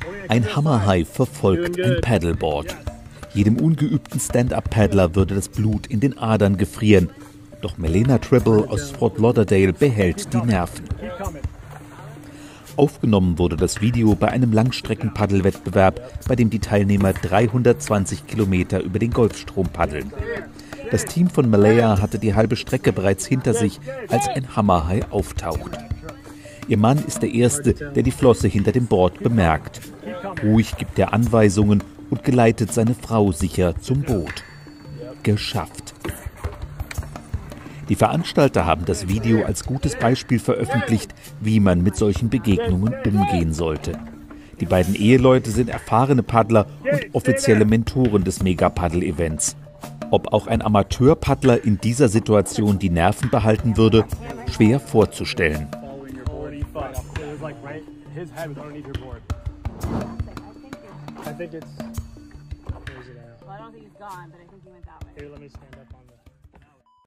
Ein Hammerhai verfolgt ein Paddleboard. Jedem ungeübten Stand-Up-Paddler würde das Blut in den Adern gefrieren. Doch Melena Tribble aus Fort Lauderdale behält die Nerven. Aufgenommen wurde das Video bei einem Langstrecken-Paddelwettbewerb, bei dem die Teilnehmer 320 Kilometer über den Golfstrom paddeln. Das Team von Malaya hatte die halbe Strecke bereits hinter sich, als ein Hammerhai auftaucht. Ihr Mann ist der Erste, der die Flosse hinter dem Board bemerkt. Ruhig gibt er Anweisungen und geleitet seine Frau sicher zum Boot. Geschafft. Die Veranstalter haben das Video als gutes Beispiel veröffentlicht, wie man mit solchen Begegnungen umgehen sollte. Die beiden Eheleute sind erfahrene Paddler und offizielle Mentoren des Mega-Paddle-Events. Ob auch ein Amateurpaddler in dieser Situation die Nerven behalten würde, schwer vorzustellen. Well, I don't think he's gone, but I think he went that way. Here, let me stand up on